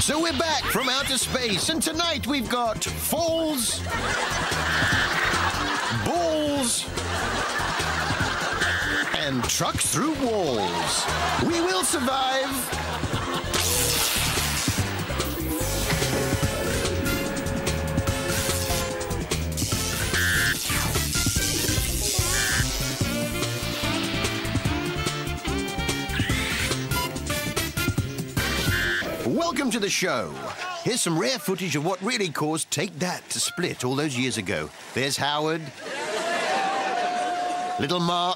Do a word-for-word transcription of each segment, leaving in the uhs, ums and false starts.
So we're back from outer space, and tonight we've got falls, balls, and trucks through walls. We will survive. Welcome to the show. Here's some rare footage of what really caused Take That to split all those years ago. There's Howard, little Mark,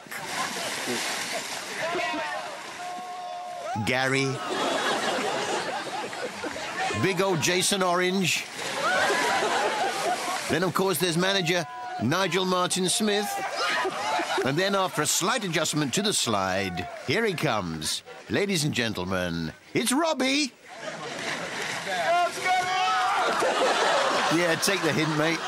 Gary, big old Jason Orange. Then, of course, there's manager Nigel Martin Smith. And then, after a slight adjustment to the slide, here he comes. Ladies and gentlemen, it's Robbie. Yeah, take the hint, mate.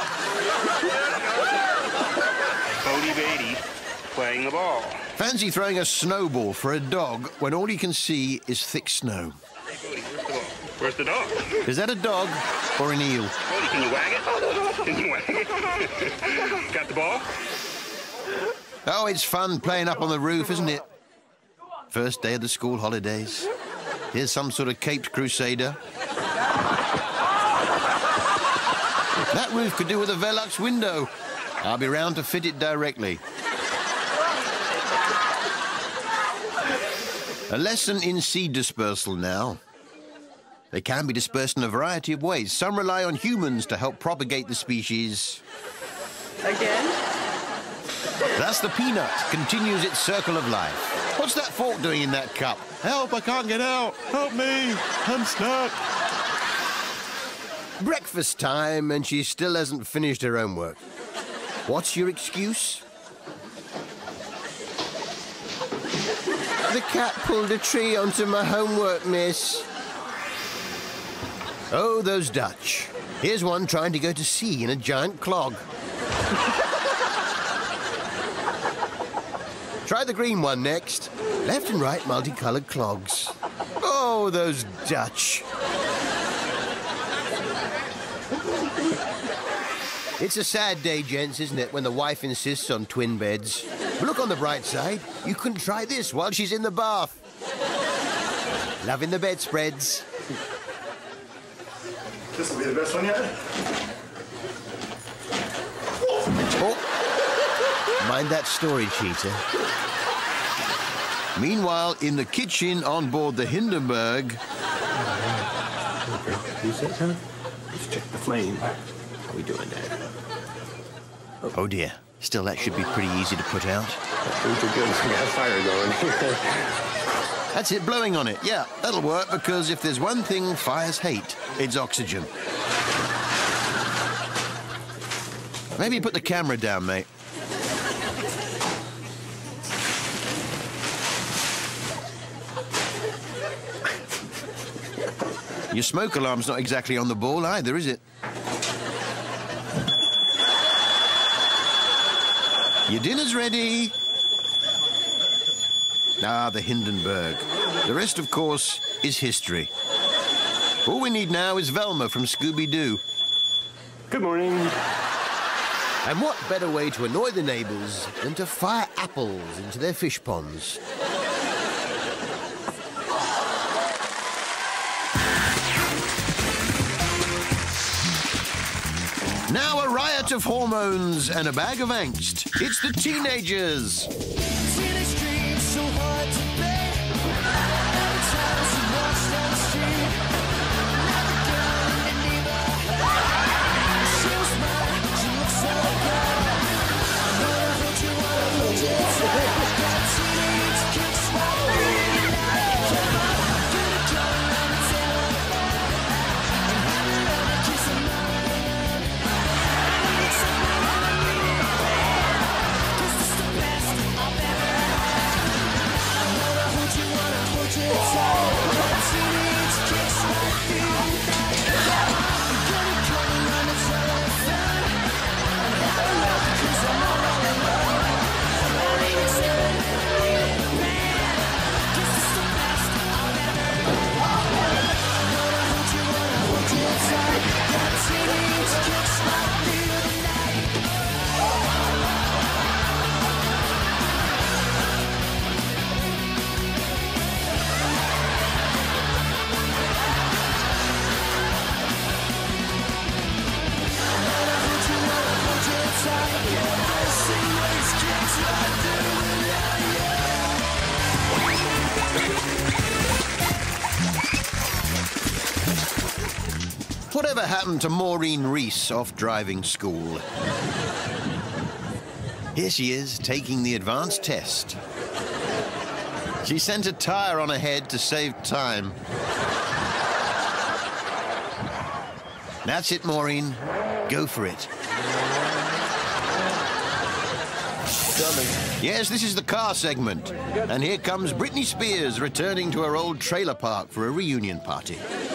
Bodie Beatty playing the ball. Fancy throwing a snowball for a dog when all you can see is thick snow. Hey, Bodie, where's the dog? Where's the dog? Is that a dog or an eel? Bodie, can you wag it? Can you wag it? Got the ball? Oh, it's fun playing up on the roof, isn't it? First day of the school holidays. Here's some sort of caped crusader. That roof could do with a Velux window. I'll be round to fit it directly. A lesson in seed dispersal now. They can be dispersed in a variety of ways. Some rely on humans to help propagate the species. Again? Thus the peanut continues its circle of life. What's that fork doing in that cup? Help, I can't get out. Help me, I'm stuck. Breakfast time, and she still hasn't finished her homework. What's your excuse? The cat pulled a tree onto my homework, miss. Oh, those Dutch. Here's one trying to go to sea in a giant clog. Try the green one next. Left and right multicolored clogs. Oh, those Dutch. It's a sad day, gents, isn't it, when the wife insists on twin beds. But look on the bright side. You can try this while she's in the bath. Loving the bedspreads. This will be the best one yet. Oh, mind that story, cheater. Meanwhile, in the kitchen on board the Hindenburg... Who's that, huh? Let's check the flame. How are we doing there? Oh. Oh, dear. Still, that should be pretty easy to put out. Things are good. We got a fire going. That's it, blowing on it. Yeah, that'll work, because if there's one thing fires hate, it's oxygen. Maybe put the camera down, mate. Your smoke alarm's not exactly on the ball either, is it? Your dinner's ready. Ah, the Hindenburg. The rest, of course, is history. All we need now is Velma from Scooby-Doo. Good morning. And what better way to annoy the neighbours than to fire apples into their fish ponds? Now a riot of hormones and a bag of angst. It's the teenagers. Whatever happened to Maureen Reese off driving school? Here she is, taking the advanced test. She sent a tire on ahead to save time. That's it, Maureen. Go for it. Yes, this is the car segment. And here comes Britney Spears returning to her old trailer park for a reunion party.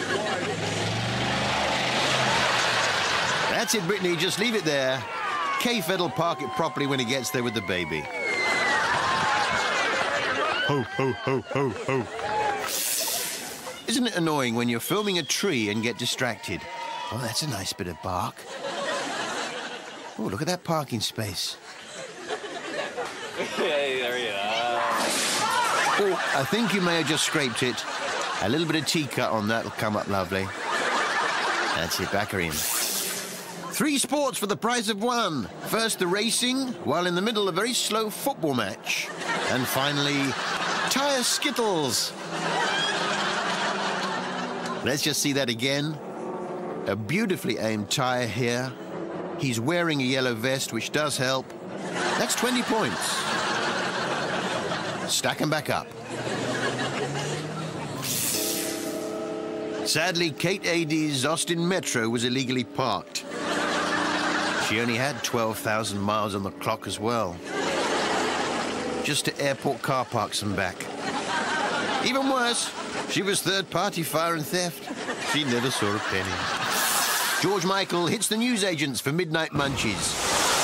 That's it, Britney. Just leave it there. K-Fed will park it properly when he gets there with the baby. Ho, ho, ho, ho, ho. Isn't it annoying when you're filming a tree and get distracted? Oh, that's a nice bit of bark. Oh, look at that parking space. Hey, there you are. Oh, I think you may have just scraped it. A little bit of tea cut on that will come up lovely. That's it, back her in. Three sports for the price of one. First, the racing, while in the middle, a very slow football match. And finally, tire skittles. Let's just see that again. A beautifully aimed tire here. He's wearing a yellow vest, which does help. That's twenty points. Stack them back up. Sadly, Kate Adie's Austin Metro was illegally parked. She only had twelve thousand miles on the clock as well. Just to airport car parks and back. Even worse, she was third-party fire and theft. She never saw a penny. George Michael hits the newsagents for midnight munchies.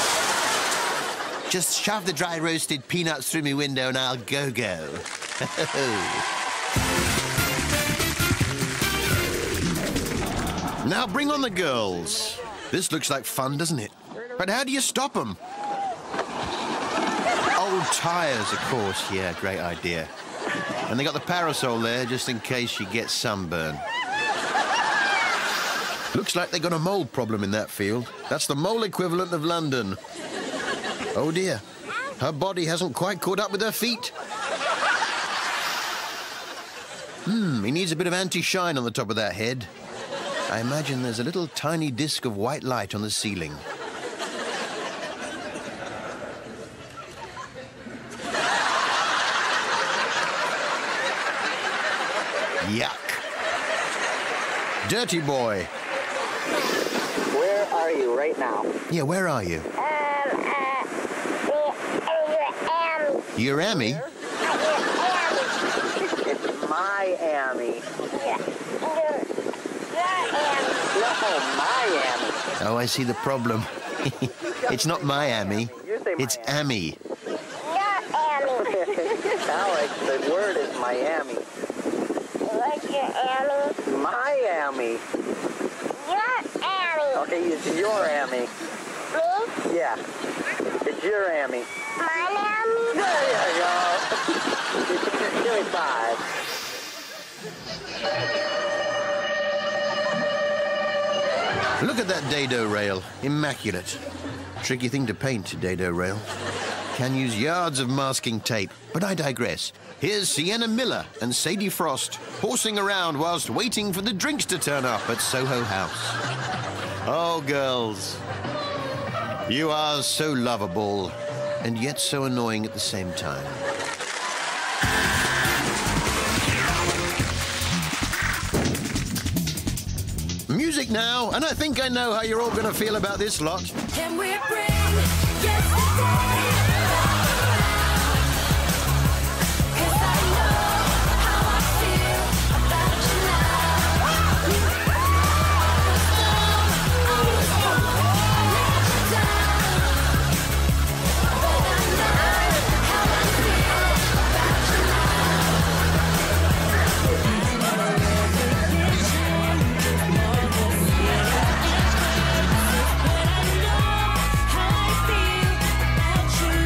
Just shove the dry roasted peanuts through my window and I'll go-go. Now bring on the girls. This looks like fun, doesn't it? But how do you stop them? Old tires, of course. Yeah, great idea. And they got the parasol there just in case she gets sunburn. Looks like they got a mole problem in that field. That's the mole equivalent of London. Oh dear, her body hasn't quite caught up with her feet. Hmm, he needs a bit of anti-shine on the top of that head. I imagine there's a little tiny disc of white light on the ceiling. Yuck. Dirty boy. Where are you right now? Yeah, where are you? Um, uh, You're Amy? It's Miami. No, Miami. Oh, I see the problem. It's not Miami. It's Amy. Not Amy. Alex, the word is Miami. What's your Amy? Miami. Not Amy. Okay, it's your Amy. Me? Yeah. It's your Amy. My Amy? There you go. Give me five. Look at that dado rail. Immaculate. Tricky thing to paint, dado rail. Can use yards of masking tape, but I digress. Here's Sienna Miller and Sadie Frost horsing around whilst waiting for the drinks to turn up at Soho House. Oh, girls. You are so lovable and yet so annoying at the same time. Music now, and I think I know how you're all going to feel about this lot. Can we bring yesterday? How I feel about you.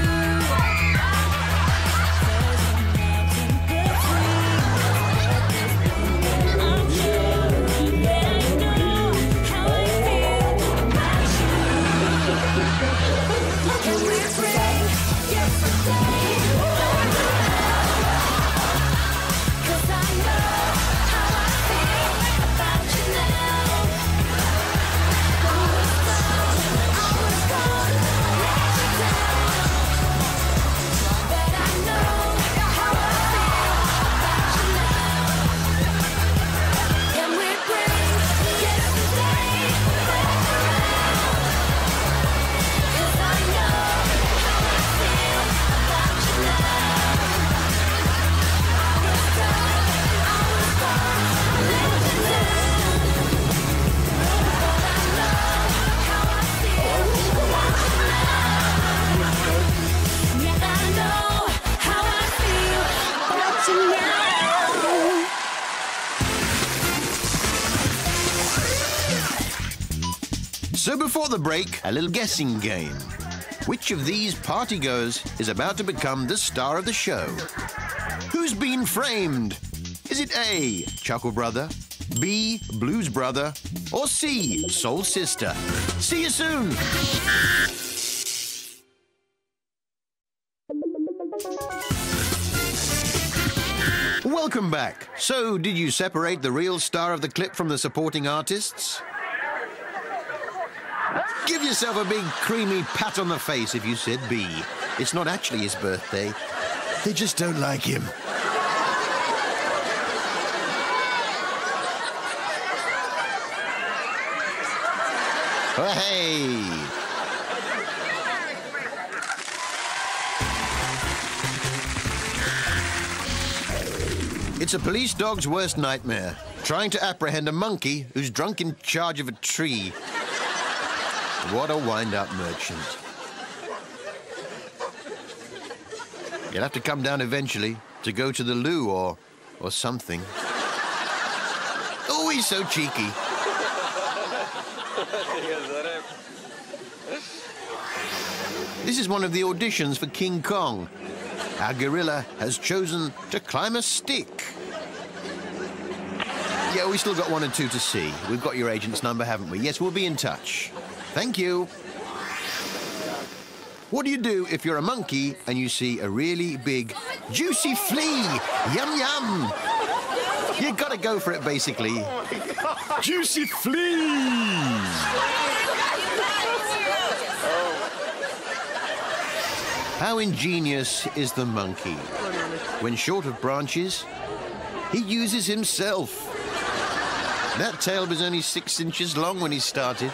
So before the break, a little guessing game. Which of these partygoers is about to become the star of the show? Who's been framed? Is it A, Chuckle Brother, B, Blues Brother, or C, Soul Sister? See you soon! Welcome back. So, did you separate the real star of the clip from the supporting artists? Give yourself a big, creamy pat on the face if you said B. It's not actually his birthday. They just don't like him. Oh, hey! It's a police dog's worst nightmare, trying to apprehend a monkey who's drunk in charge of a tree. What a wind-up merchant. You'll have to come down eventually to go to the loo or, or something. Oh, he's so cheeky. This is one of the auditions for King Kong. Our gorilla has chosen to climb a stick. Yeah, we still got one or two to see. We've got your agent's number, haven't we? Yes, we'll be in touch. Thank you. What do you do if you're a monkey and you see a really big, juicy flea? Yum, yum. You gotta go for it, basically. Oh, juicy fleas! How ingenious is the monkey? When short of branches, he uses himself. That tail was only six inches long when he started.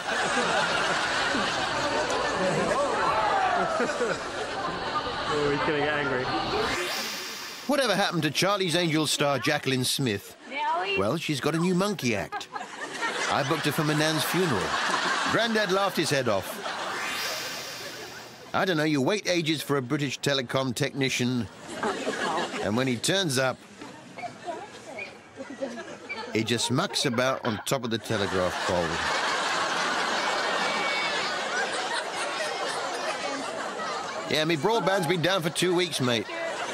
Oh, he's getting angry. Whatever happened to Charlie's Angels star Jacqueline Smith? Well, she's got a new monkey act. I booked her for my nan's funeral. Grandad laughed his head off. I don't know, you wait ages for a British telecom technician, and when he turns up, he just mucks about on top of the telegraph pole. Yeah, me broadband's been down for two weeks, mate.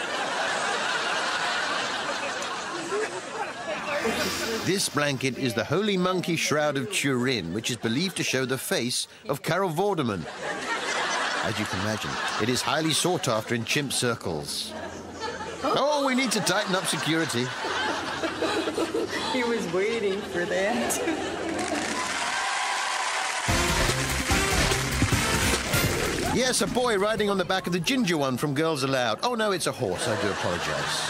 This blanket is the Holy Monkey Shroud of Turin, which is believed to show the face of Carol Vorderman. As you can imagine, it is highly sought after in chimp circles. Oh, we need to tighten up security. He was waiting for that. Yes, a boy riding on the back of the ginger one from Girls Aloud. Oh, no, it's a horse. I do apologize.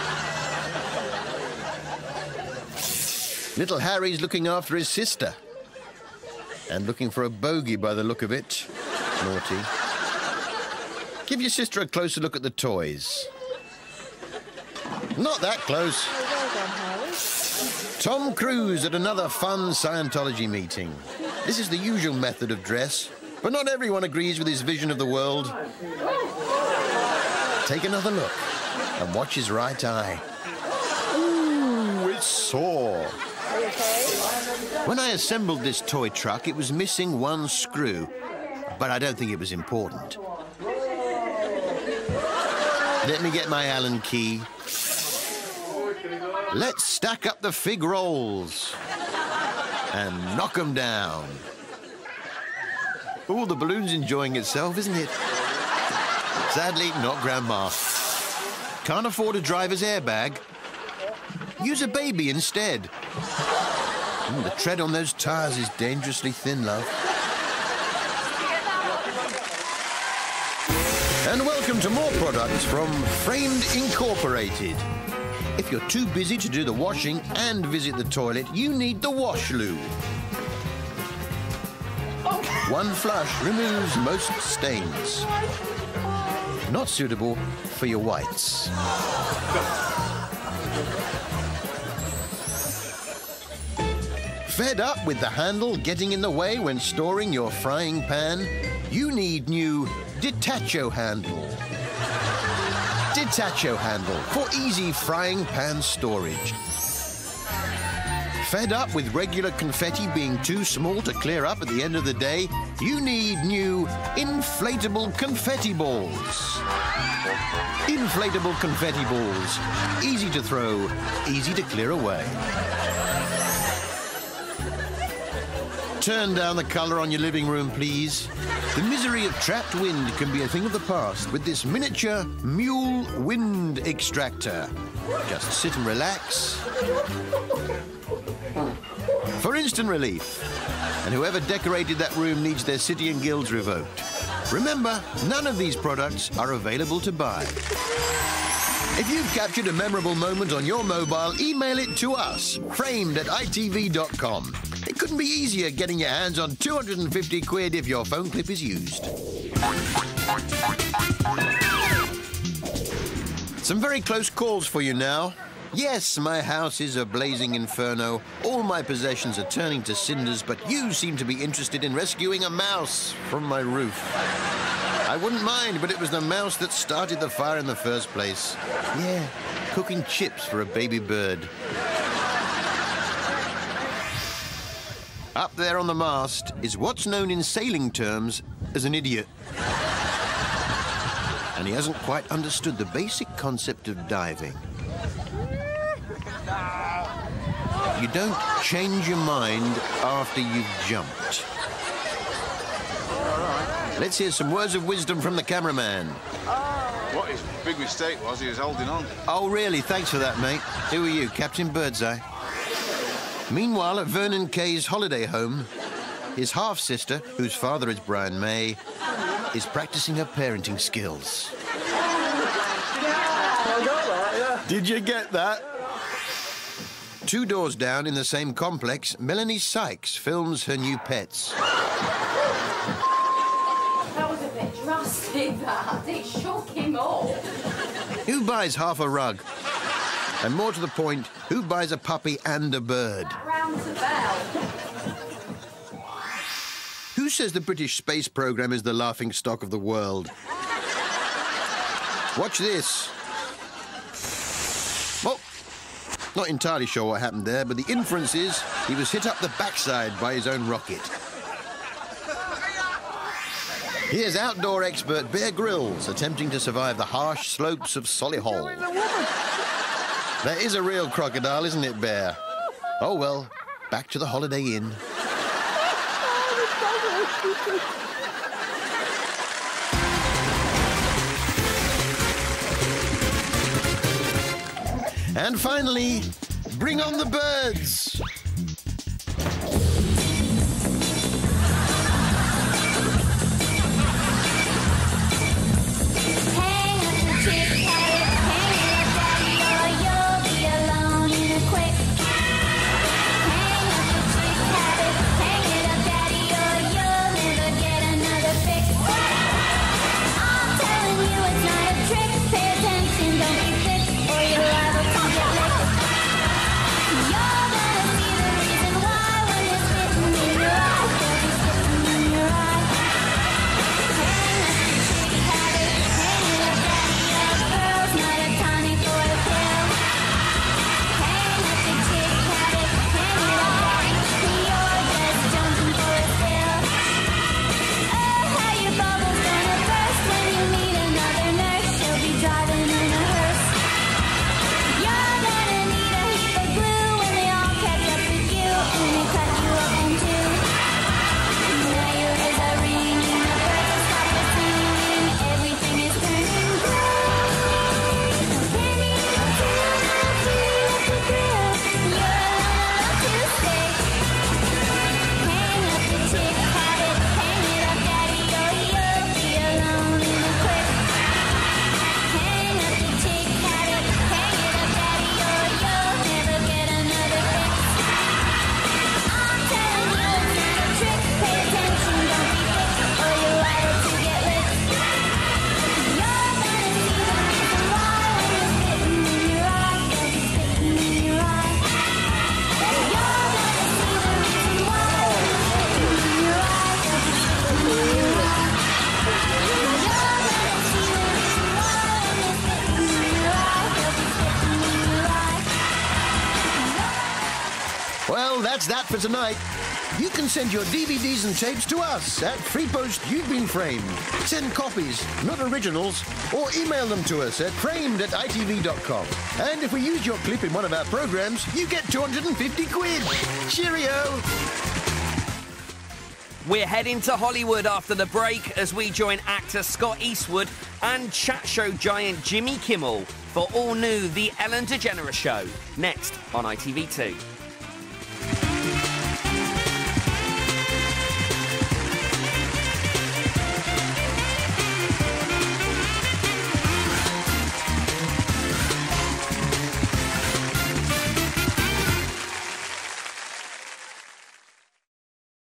Little Harry's looking after his sister. And looking for a bogey by the look of it. Naughty. Give your sister a closer look at the toys. Not that close. Tom Cruise at another fun Scientology meeting. This is the usual method of dress, but not everyone agrees with his vision of the world. Take another look and watch his right eye. Ooh, it's sore. When I assembled this toy truck, it was missing one screw, but I don't think it was important. Let me get my Allen key. Let's stack up the fig rolls and knock them down. Oh, the balloon's enjoying itself, isn't it? Sadly, not Grandma. Can't afford a driver's airbag? Use a baby instead. Ooh, the tread on those tires is dangerously thin, love. And welcome to more products from Framed Incorporated. If you're too busy to do the washing and visit the toilet, you need the Wash Loo. One flush removes most stains. Not suitable for your whites. Fed up with the handle getting in the way when storing your frying pan? You need new Detacho handle. Detacho handle for easy frying pan storage. Fed up with regular confetti being too small to clear up at the end of the day? You need new inflatable confetti balls. Inflatable confetti balls. Easy to throw, easy to clear away. Turn down the colour on your living room, please. The misery of trapped wind can be a thing of the past with this miniature mule wind extractor. Just sit and relax for instant relief. And whoever decorated that room needs their city and guilds revoked. Remember, none of these products are available to buy. If you've captured a memorable moment on your mobile, email it to us, framed at I T V dot com. It couldn't be easier getting your hands on two hundred fifty quid if your phone clip is used. Some very close calls for you now. Yes, my house is a blazing inferno. All my possessions are turning to cinders, but you seem to be interested in rescuing a mouse from my roof. I wouldn't mind, but it was the mouse that started the fire in the first place. Yeah, cooking chips for a baby bird. Up there on the mast is what's known in sailing terms as an idiot. And he hasn't quite understood the basic concept of diving. You don't change your mind after you've jumped. Let's hear some words of wisdom from the cameraman. What his big mistake was, he was holding on. Oh, really? Thanks for that, mate. Who are you, Captain Birdseye? Meanwhile, at Vernon Kay's holiday home, his half-sister, whose father is Brian May, is practicing her parenting skills. Did you get that? Two doors down in the same complex, Melanie Sykes films her new pets. That was a bit drastic, that. It shook him up. Who buys half a rug? And more to the point, who buys a puppy and a bird? That rounds the bell. Who says the British space program is the laughing stock of the world? Watch this. Well, not entirely sure what happened there, but the inference is he was hit up the backside by his own rocket. Here's outdoor expert Bear Grylls attempting to survive the harsh slopes of Solihull. That is a real crocodile, isn't it, Bear? Oh, well, back to the Holiday Inn. And finally, bring on the birds. You're gonna see that for tonight. You can send your D V Ds and tapes to us at Free Post You've Been Framed. Send copies, not originals, or email them to us at framed at I T V dot com. And if we use your clip in one of our programs, you get two hundred fifty quid. Cheerio! We're heading to Hollywood after the break as we join actor Scott Eastwood and chat show giant Jimmy Kimmel for all new The Ellen DeGeneres Show, next on I T V two.